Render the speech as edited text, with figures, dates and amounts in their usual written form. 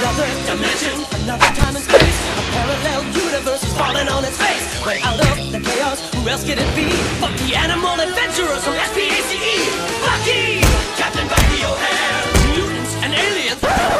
another dimension, another time and space. A parallel universe is falling on its face. Way out of the chaos, who else could it be? Bucky, animal adventurers from SPACE. Bucky! Captain Bucky O'Hare. Mutants and aliens.